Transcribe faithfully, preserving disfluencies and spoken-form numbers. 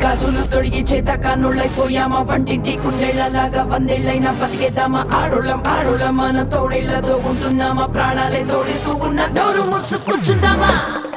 గాజులు తొడిగి చేత కానుళ్ళైపోయామా వంటింటి కుందేళ్లలాగా వందేళ్ళైనా బతికేద్దామా ఆడోళ్ళం ఆడోళ్ళం మనం తోడేళ్లతో ఉంటున్నామా ప్రాణాలే తోడిస్తూ ఉన్న దౌరు ముసు కూర్చుందామా